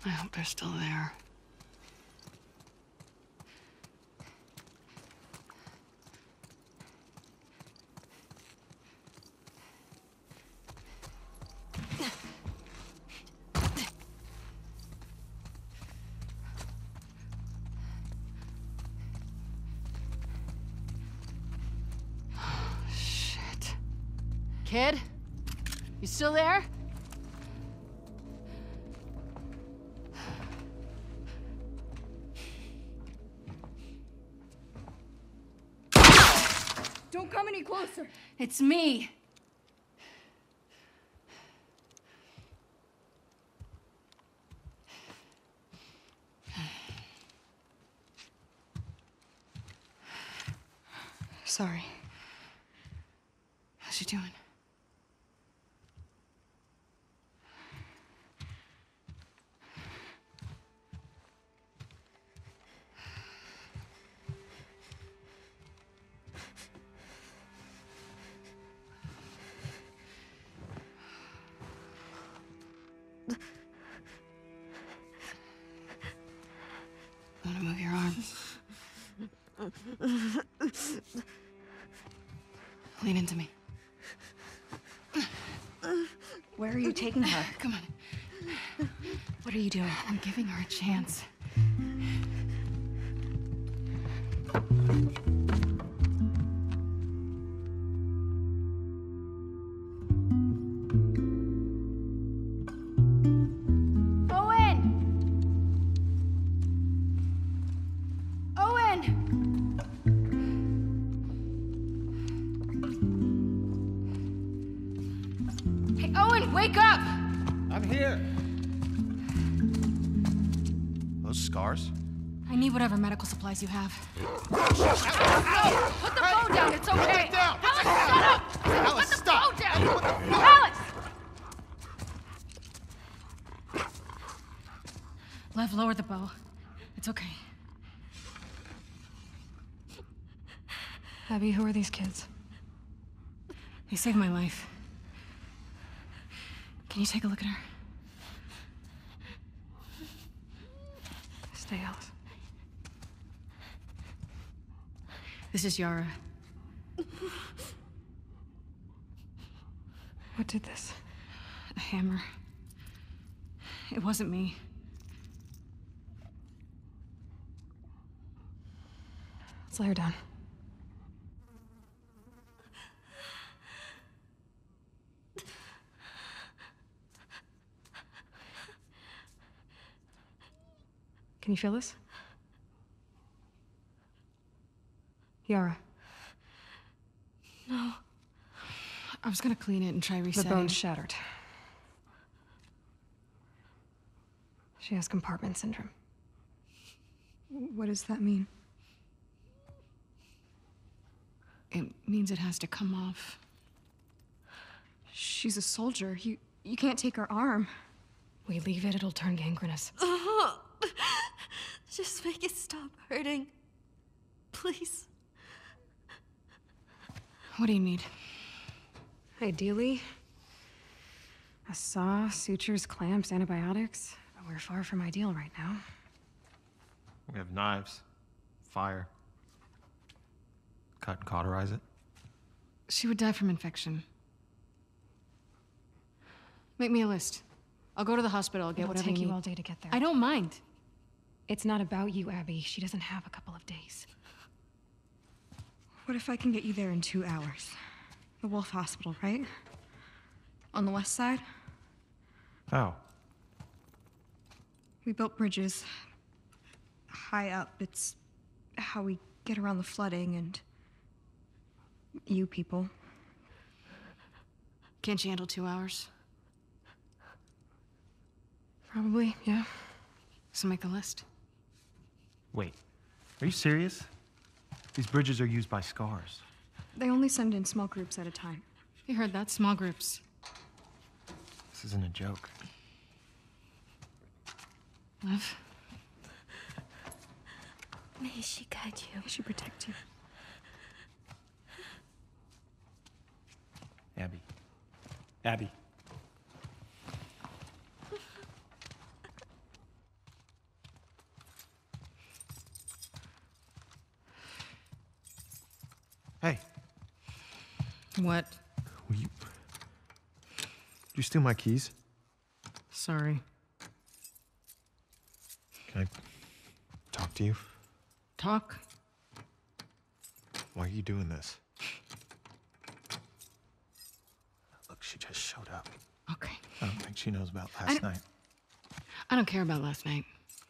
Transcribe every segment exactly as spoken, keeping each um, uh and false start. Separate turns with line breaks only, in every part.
I hope they're still there. Shit. Kid? You still there?
Don't come any closer.
It's me.
Sorry.
How's she doing? Want to move your arms? Lean into me.
Where are you taking her?
Come on. What are you doing? I'm giving her a chance. Wake up!
I'm here. Those scars?
I need whatever medical supplies you have.
Ow!
Put the
Hey!
phone down, it's okay!
Put it down!
Alex, shut up!
Alice,
Put the
stop!
phone down!
Hey, what the fuck?
Alex! Lev, lower the bow. It's okay.
Abby, who are these kids?
They saved my life. Can you take a look at her?
Stay, Alice.
This is Yara.
What did this?
A hammer. It wasn't me.
Let's lay her down. Can you feel this? Yara.
No. I was gonna clean it and try
The
resetting.
bone's shattered. She has compartment syndrome. What does that mean?
It means it has to come off.
She's a soldier. You you can't take her arm. We leave it, it'll turn gangrenous.
Oh, just make it stop hurting. Please.
What do you need?
Ideally, a saw, sutures, clamps, antibiotics. But we're far from ideal right now.
We have knives, fire. Cut and cauterize it.
She would die from infection. Make me a list. I'll go to the hospital, I'll get
It'll
whatever
take
you
you
need.
all day to get there.
I don't mind.
It's not about you, Abby. She doesn't have a couple of days. What if I can get you there in two hours? The Wolf Hospital, right? On the west side?
How?
We built bridges high up. It's how we get around the flooding and you people.
Can't you handle two hours?
Probably, yeah.
So make the list.
Wait, are you serious? These bridges are used by scars.
They only send in small groups at a time.
You heard that, small groups.
This isn't a joke.
Lev?
May she guide you.
May she protect you.
Abby. Abby.
What?
Will you... Did you steal my keys?
Sorry.
Can I talk to you?
Talk?
Why are you doing this? Look, she just showed up.
Okay.
I don't think she knows about last night.
I don't care about last night.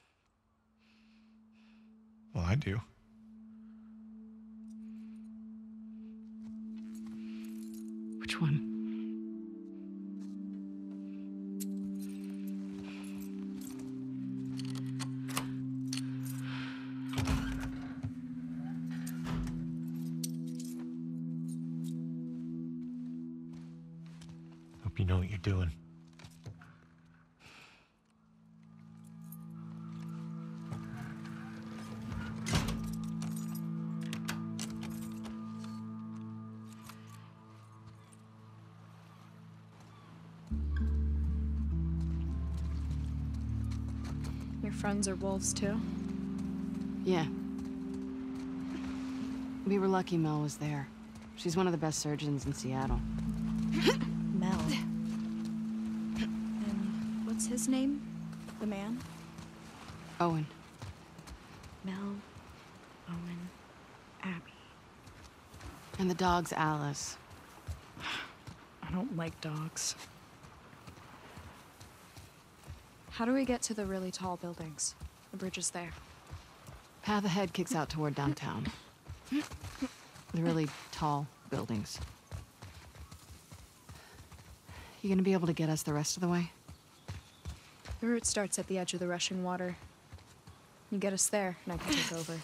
Well, I do.
Which one?
Hope you know what you're doing.
Your friends are wolves too?
Yeah. We were lucky Mel was there. She's one of the best surgeons in Seattle.
Mel. And what's his name? The man?
Owen.
Mel, Owen, Abby.
And the dog's Alice.
I don't like dogs. How do we get to the really tall buildings? The bridge is there.
Path ahead kicks out toward downtown. The really tall buildings. You gonna be able to get us the rest of the way?
The route starts at the edge of the rushing water. You get us there, and I can take over.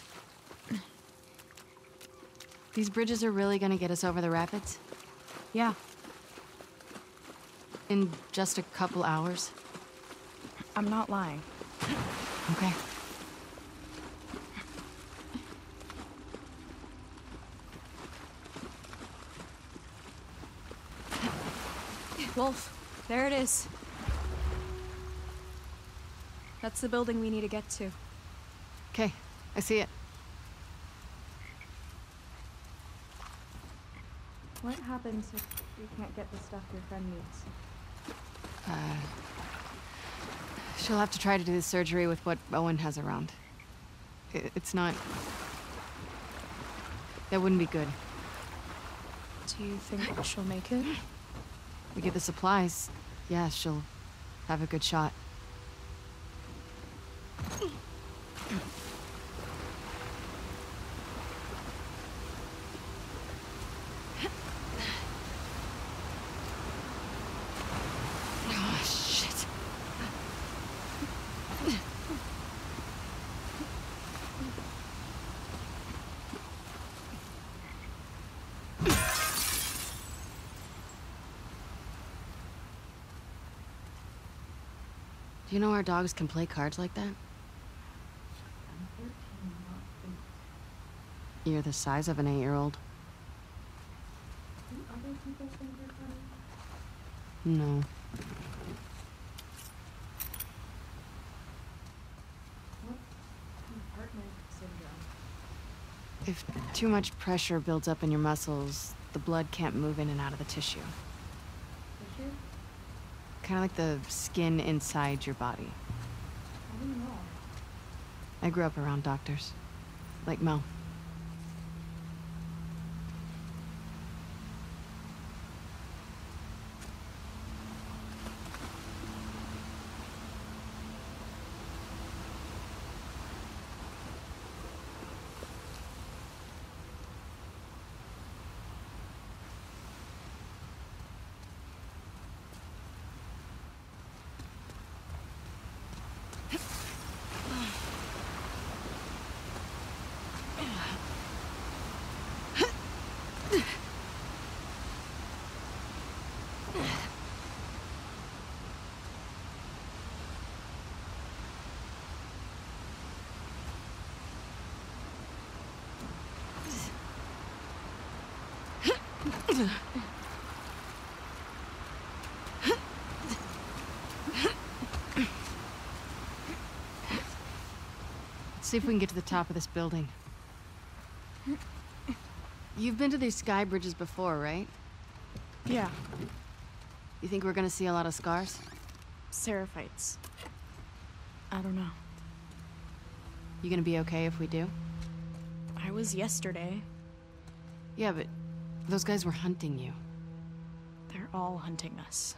These bridges are really gonna get us over the rapids?
Yeah,
In just a couple hours?
I'm not lying.
Okay.
Wolf, there it is. That's the building we need to get to.
Okay, I see it.
What happens if you can't get the stuff your friend needs?
Uh, she'll have to try to do the surgery with what Owen has around. I- It's not... That wouldn't be good.
Do you think she'll make it?
We get the supplies. Yeah, she'll have a good shot. Oh, shit. Do you know our dogs can play cards like that? You're the size of an eight-year-old. No. If too much pressure builds up in your muscles, the blood can't move in and out of the tissue. Kind of like the skin inside your body.
I don't know.
I grew up around doctors, like Mel. Let's see if we can get to the top of this building. You've been to these sky bridges before, right?
Yeah,
You think we're gonna see a lot of scars?
seraphites. I don't know.
You gonna be okay if we do?
I was yesterday.
Yeah, but those guys were hunting you.
They're all hunting us.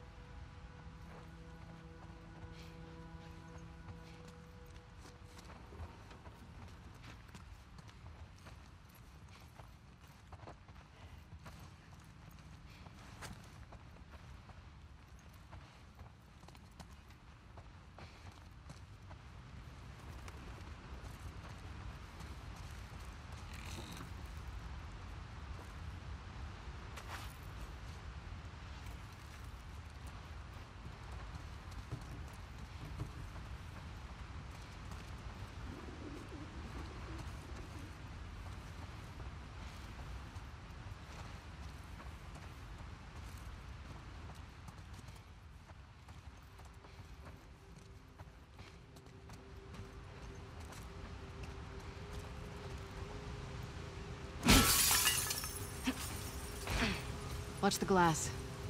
Watch the glass.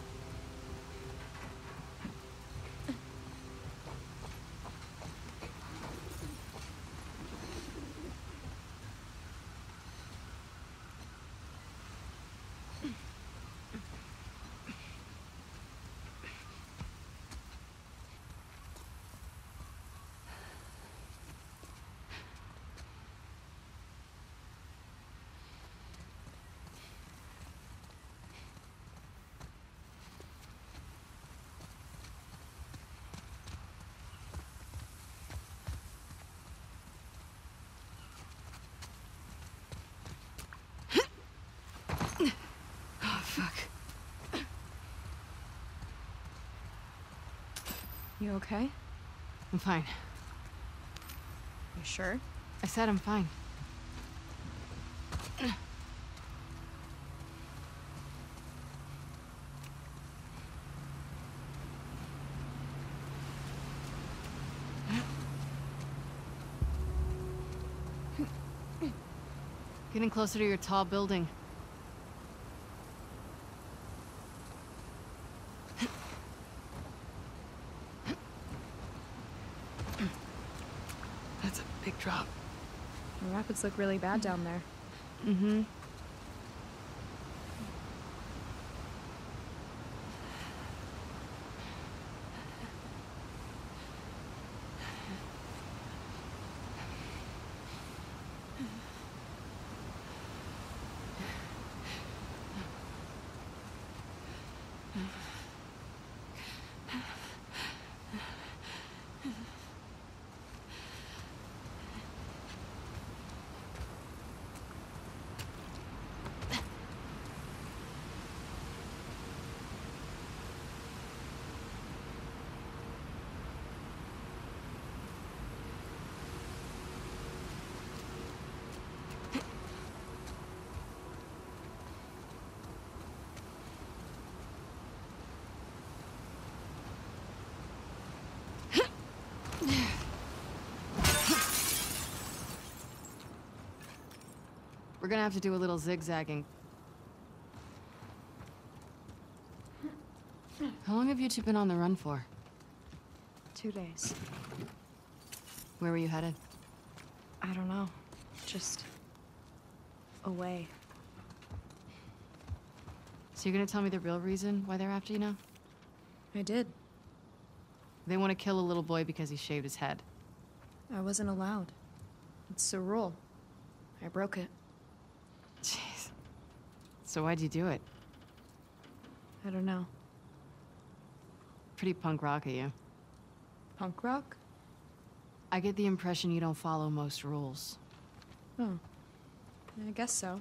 Oh, fuck.
You okay?
I'm fine.
You sure?
I said I'm fine. Getting closer to your tall building. That's a big drop.
The rapids look really bad down there.
Mm-hmm. We're gonna have to do a little zigzagging. How long have you two been on the run for?
Two days.
Where were you headed?
I don't know. Just away.
So you're gonna tell me the real reason why they're after you now?
I did.
They want to kill a little boy because he shaved his head.
I wasn't allowed. It's a rule. I broke it.
Jeez. So why'd you do it?
I don't know.
Pretty punk rock of you.
Punk rock?
I get the impression you don't follow most rules.
Oh. I guess so.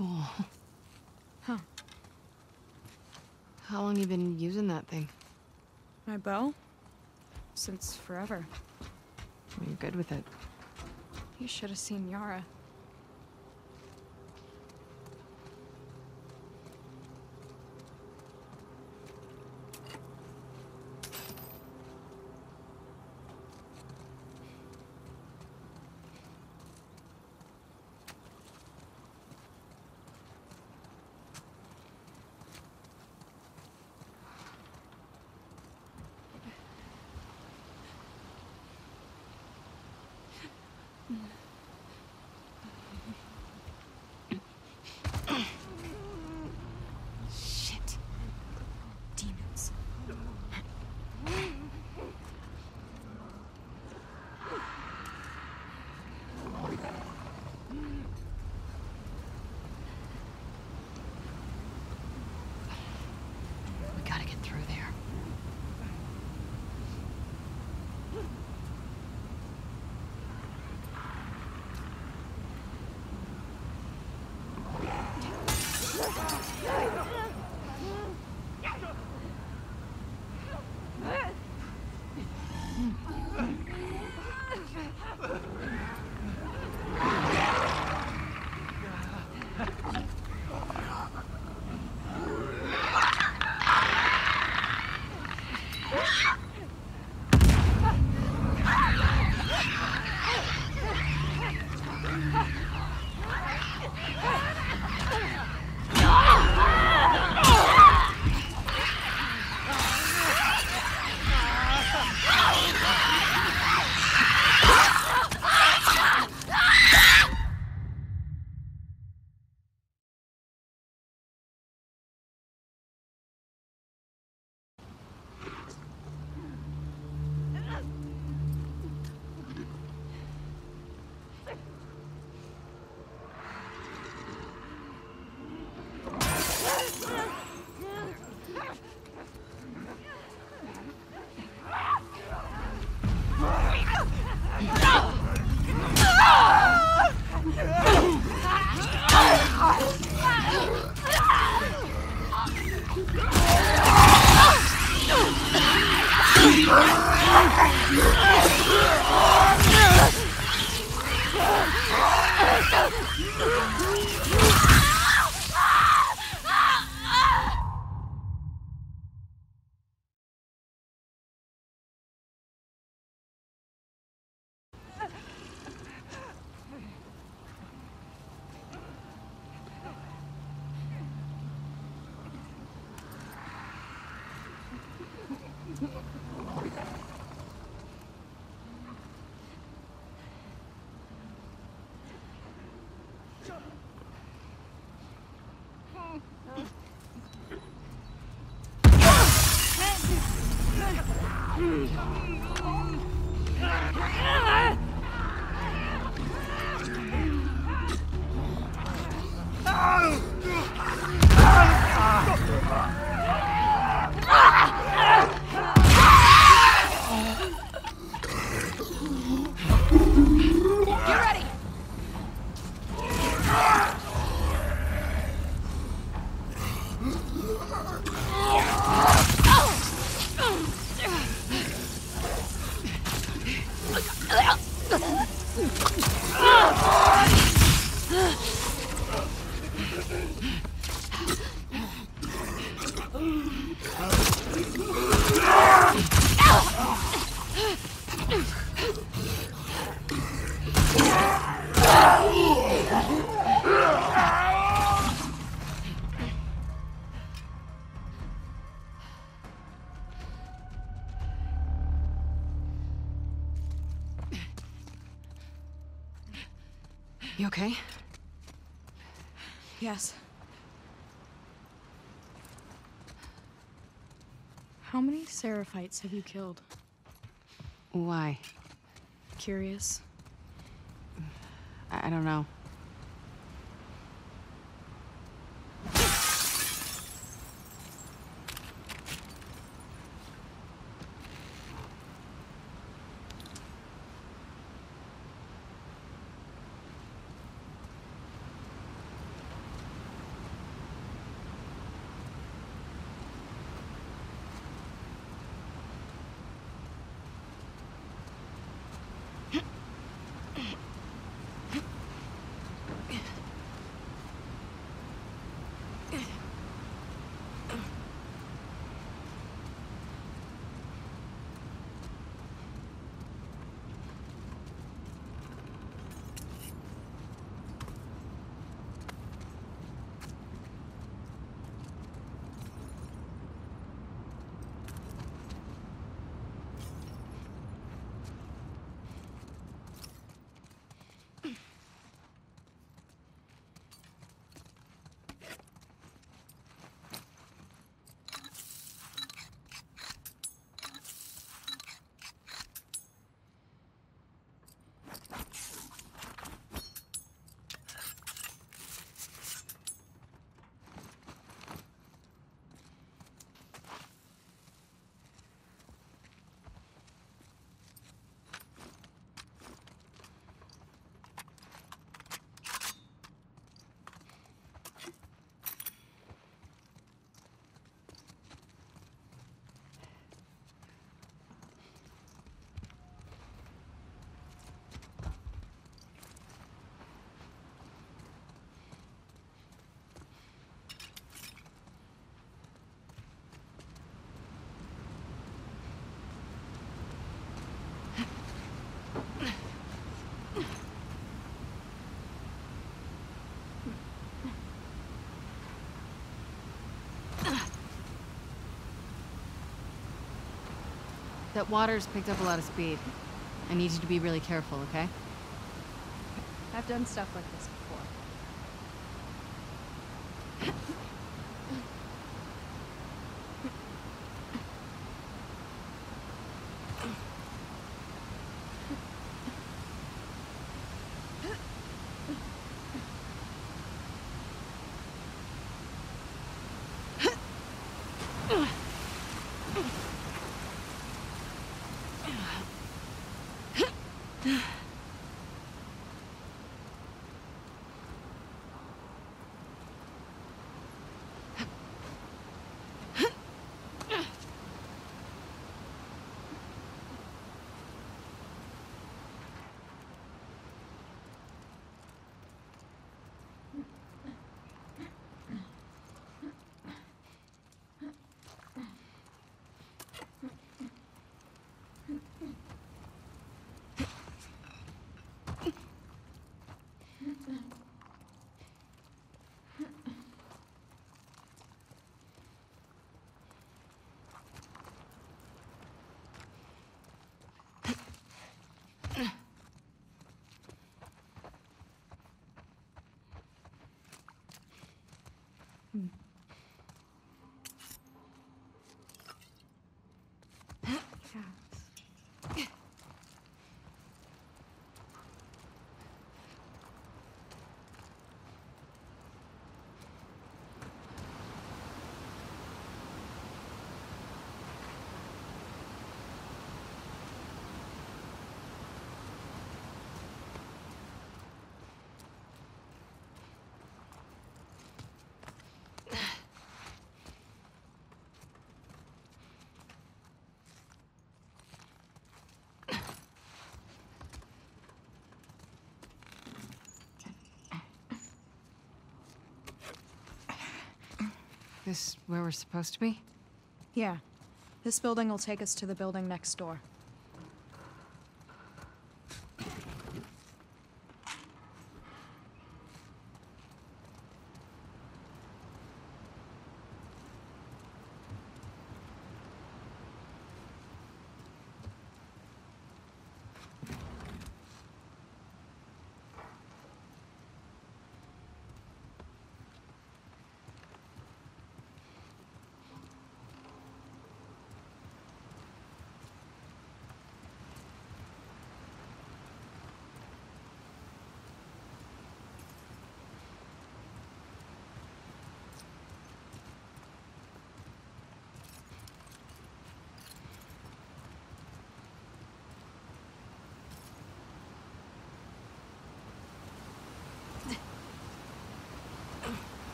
cool.
Huh.
How long you been using that thing?
My bow? Since forever.
You're good with it.
You should have seen Yara.
Shit.
Demons.
We gotta get through there. You okay?
Yes. How many Seraphites have you killed?
Why?
Curious.
I, I don't know. That water's picked up a lot of speed. I need you to be really careful, okay?
I've done stuff like this before.
This where we're supposed to be?
Yeah. This building will take us to the building next door.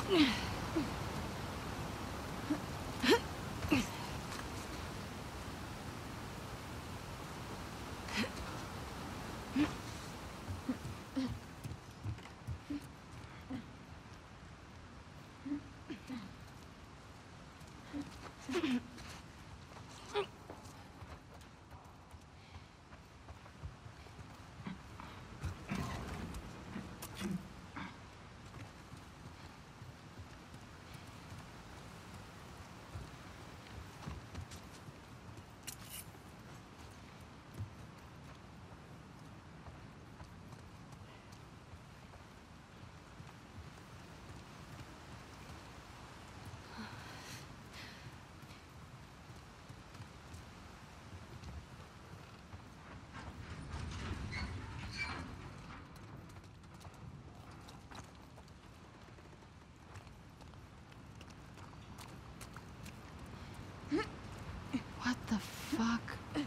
What the fuck?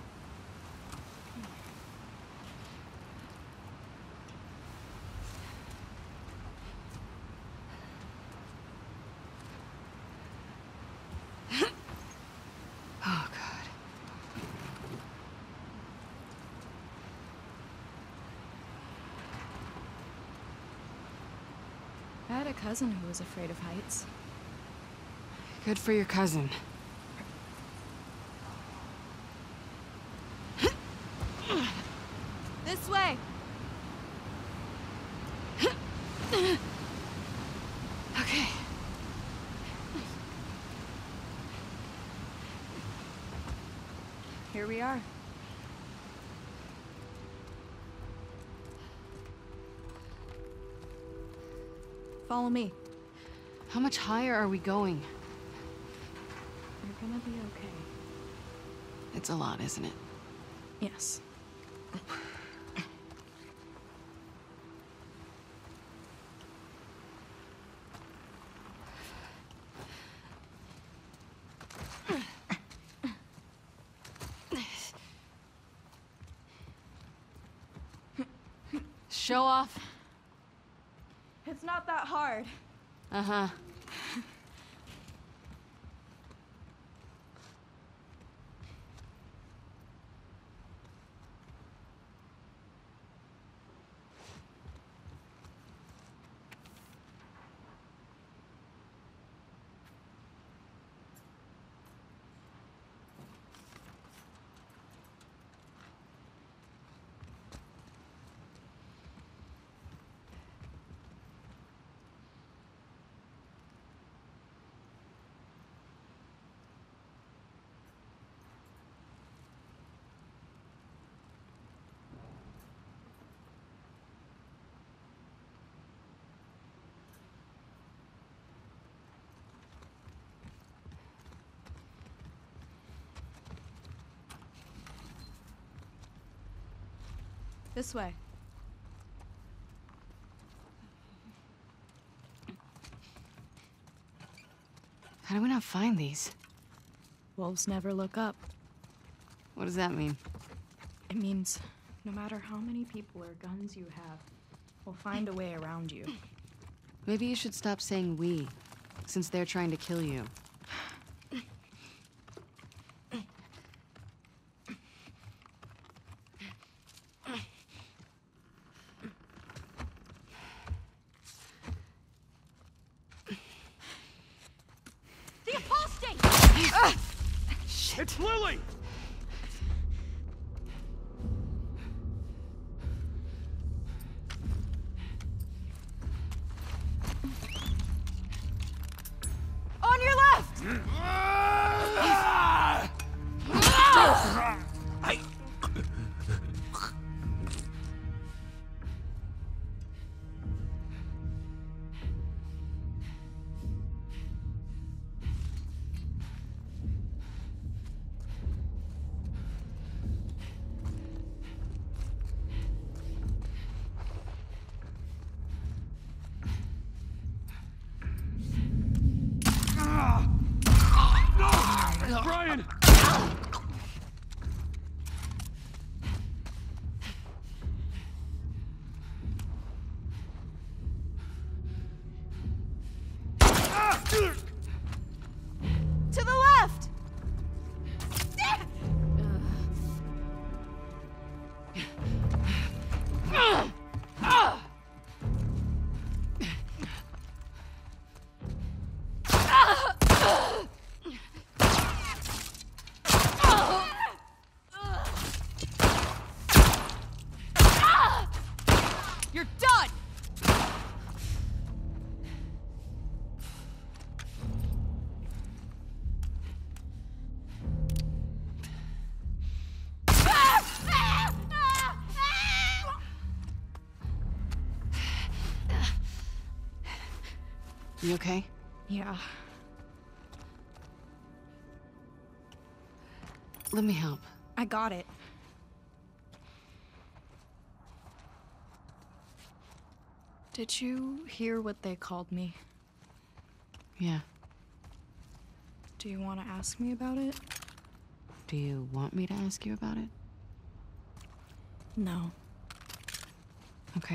Oh, God.
I had a cousin who was afraid of heights.
Good for your cousin.
This way!
Okay.
Here we are. Follow me.
How much higher are we going?
You're gonna be okay.
It's a lot, isn't it?
Yes.
Show off.
It's not that hard.
Uh-huh.
This way.
How do we not find these?
Wolves never look up.
What does that mean?
It means no matter how many people or guns you have, we'll find a way around you.
Maybe you should stop saying we, since they're trying to kill you.
The apostate!
It's Lily!
On your left!
I... Brian!
You okay?
Yeah.
Let me help.
I got it. Did you hear what they called me?
Yeah.
Do you want to ask me about it?
Do you want me to ask you about it?
No.
Okay.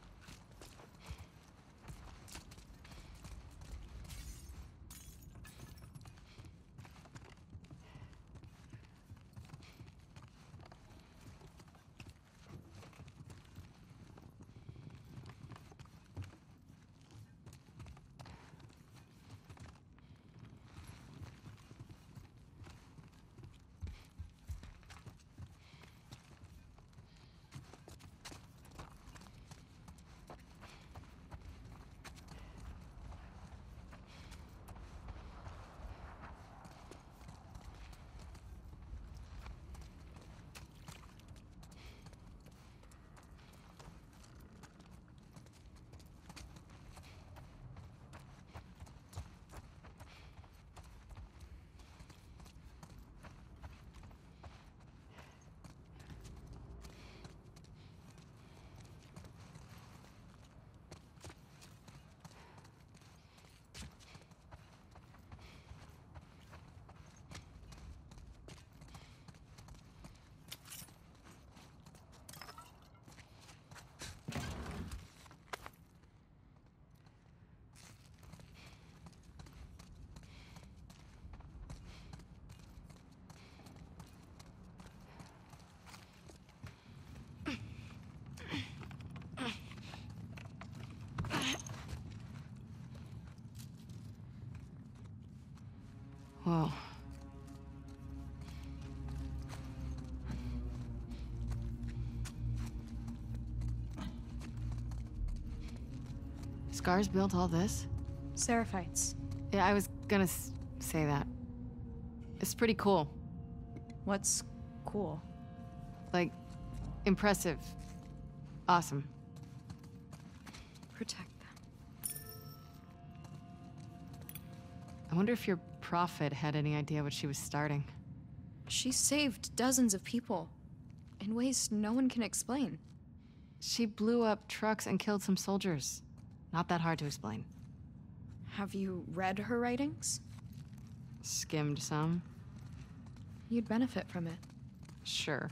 Whoa. Scars built all this?
Seraphites.
Yeah, I was gonna s say that. It's pretty cool.
What's cool?
Like, impressive. Awesome.
Protect them.
I wonder if your prophet had any idea what she was starting.
She saved dozens of people in ways no one can explain.
She blew up trucks and killed some soldiers. Not that hard to explain.
Have you read her writings?
Skimmed some?
You'd benefit from it.
Sure.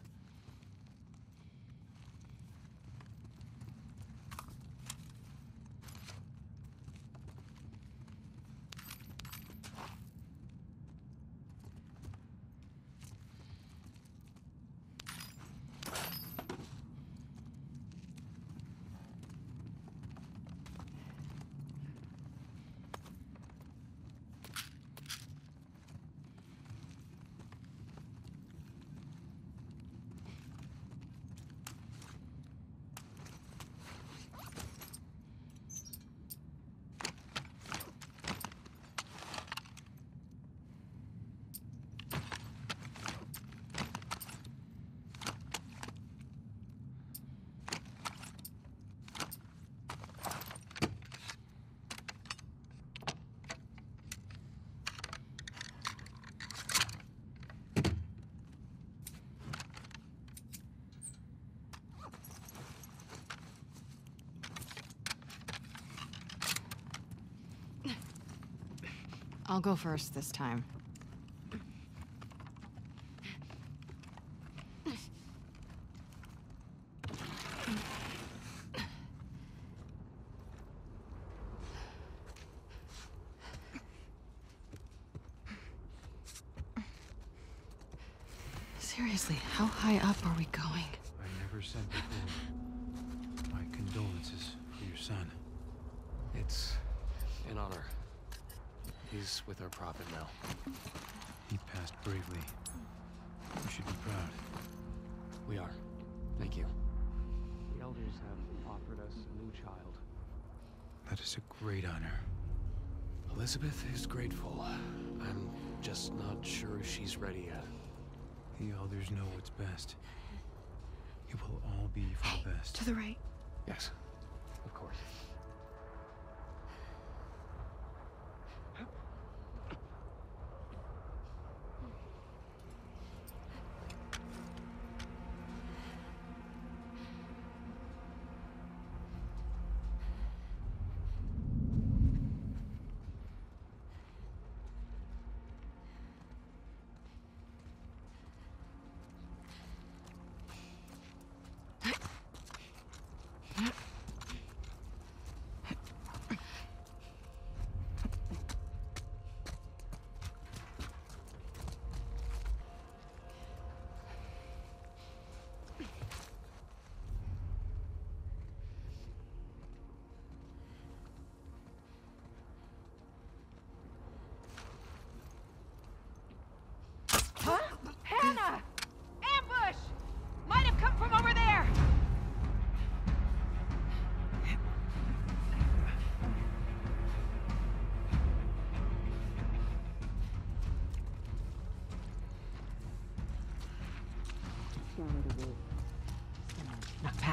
I'll go first this time. Seriously, how high up are we going?
I never said before. My condolences for your son.
It's an honor. He's with our prophet now.
He passed bravely. You should be proud.
We are. Thank you.
The elders have offered us a new child.
That is a great honor.
Elizabeth is grateful. I'm just not sure she's ready yet.
The elders know what's best. It will all be for the best.
To the right.
Yes, of course.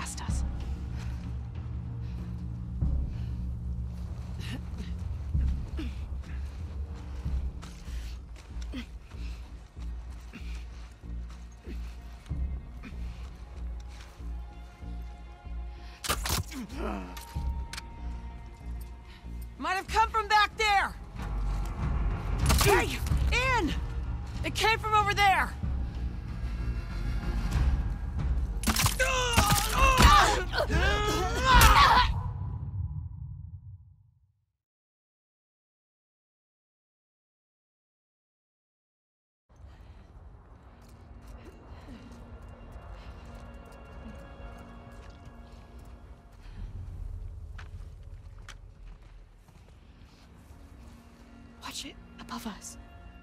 past us.
Might have come from back there! Hey! In! It came from over there!
Watch it above us.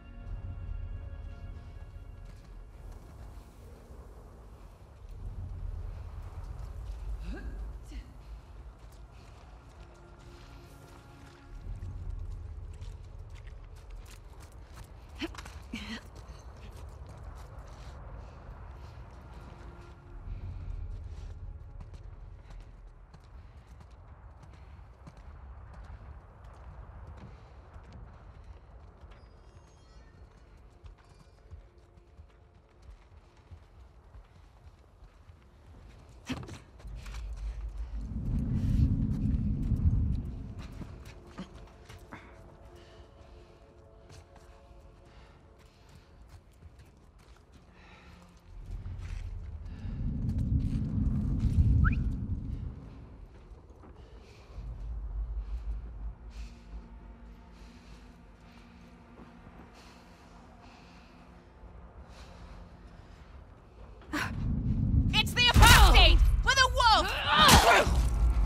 It's the apostate! With a wolf!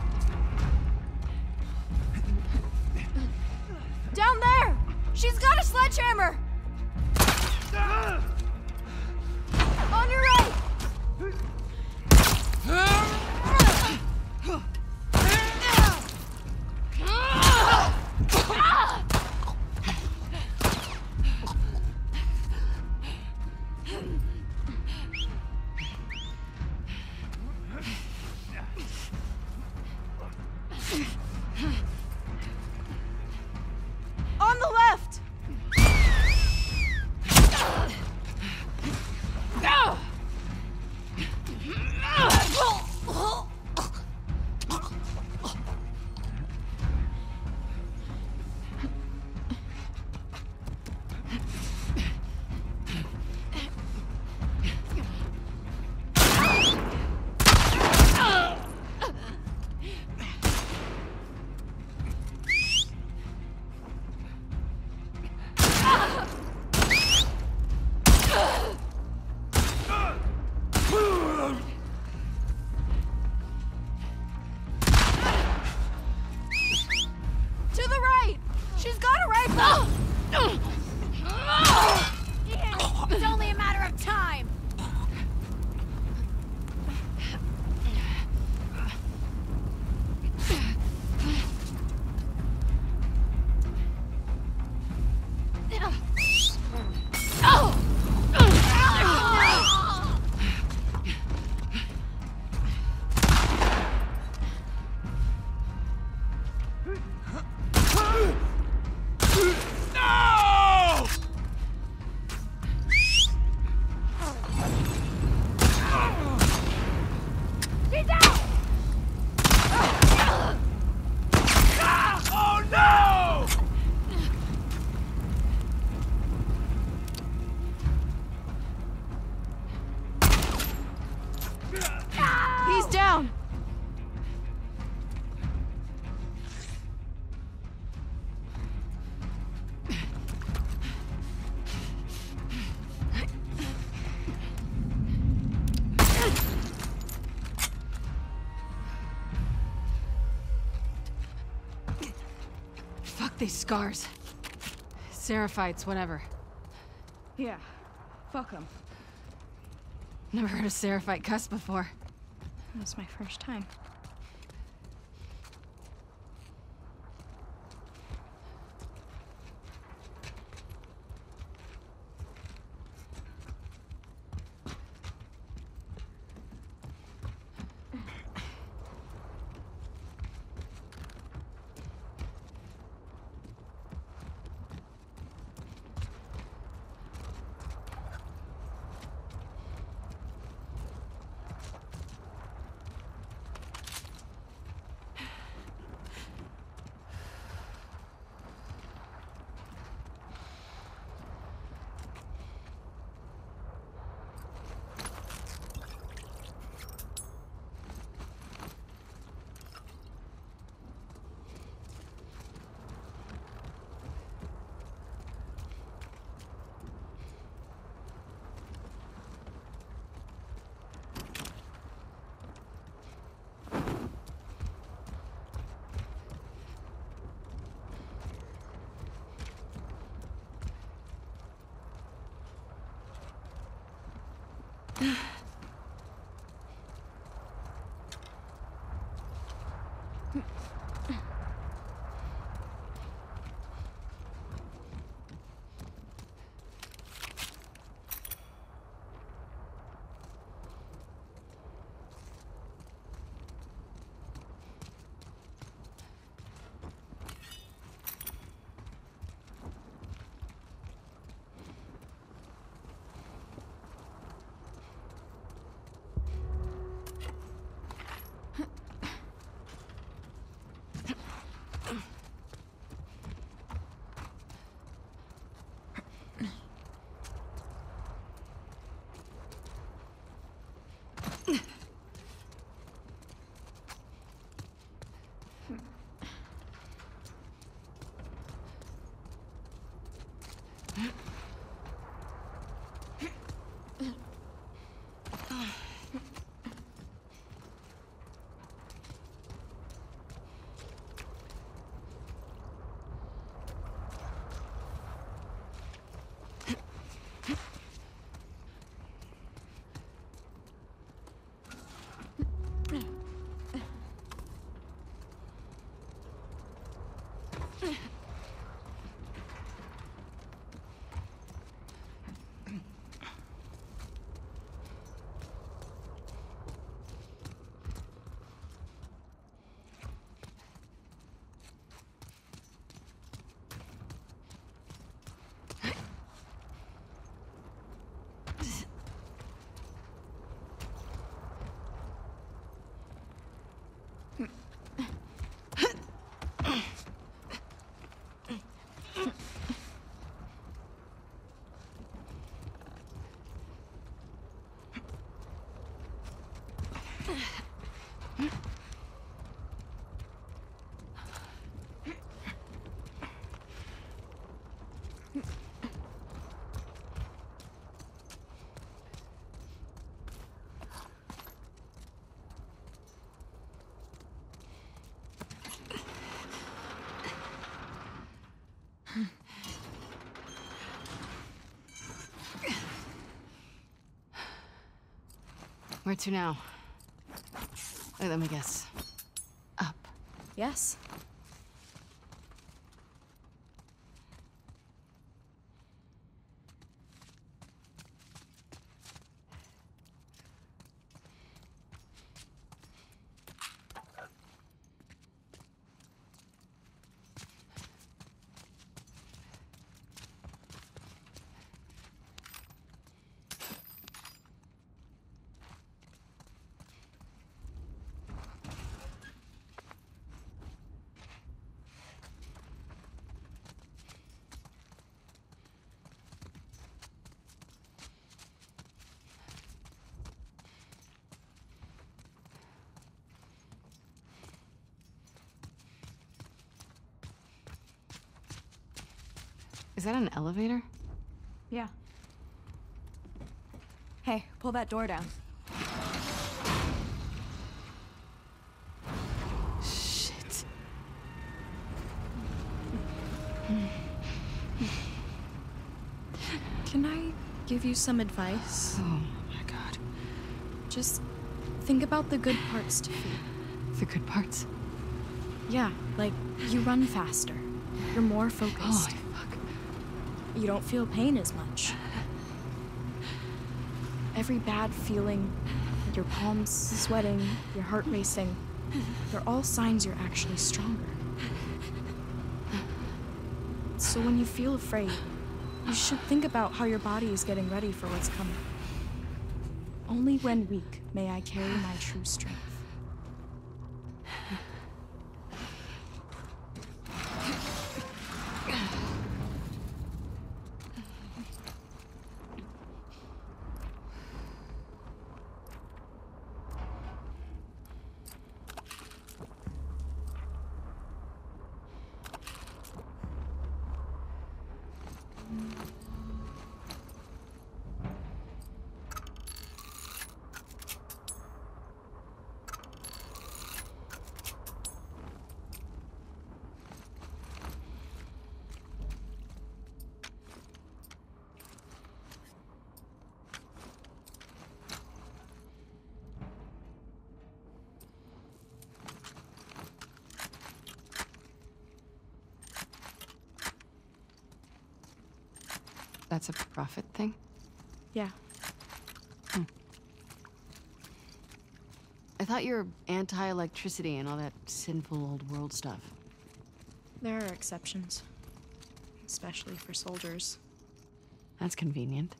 Down there! She's got a sledgehammer! On your right! On the left! To the right! She's got a rifle!
Ian, it's only a matter of time!
He's down!
Fuck these scars. Seraphites, whatever.
Yeah, fuck him.
Never heard a Seraphite cuss before.
That's my first time.
Where to now? Wait, let me guess. Up.
Yes.
Is that an elevator?
Yeah. Hey, pull that door down.
Shit.
Can I give you some advice?
Oh my god.
Just think about the good parts to feel.
The good parts?
Yeah, like you run faster. You're more focused.
Holy fuck.
You don't feel pain as much. Every bad feeling, your palms sweating, your heart racing, they're all signs you're actually stronger. So when you feel afraid, you should think about how your body is getting ready for what's coming. Only when weak may I carry my true strength.
That's a prophet thing?
Yeah.
I thought you were anti-electricity and all that sinful old world stuff.
There are exceptions. Especially for soldiers.
That's convenient.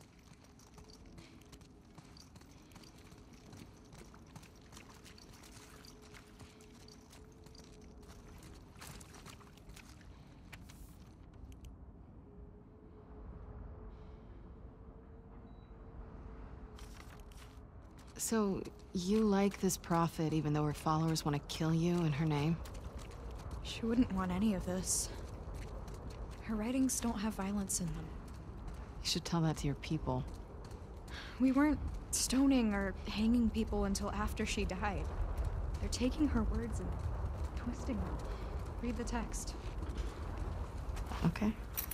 So, you like this prophet even though her followers want to kill you in her name?
She wouldn't want any of this. Her writings don't have violence in them.
You should tell that to your people.
We weren't stoning or hanging people until after she died. They're taking her words and twisting them. Read the text.
Okay.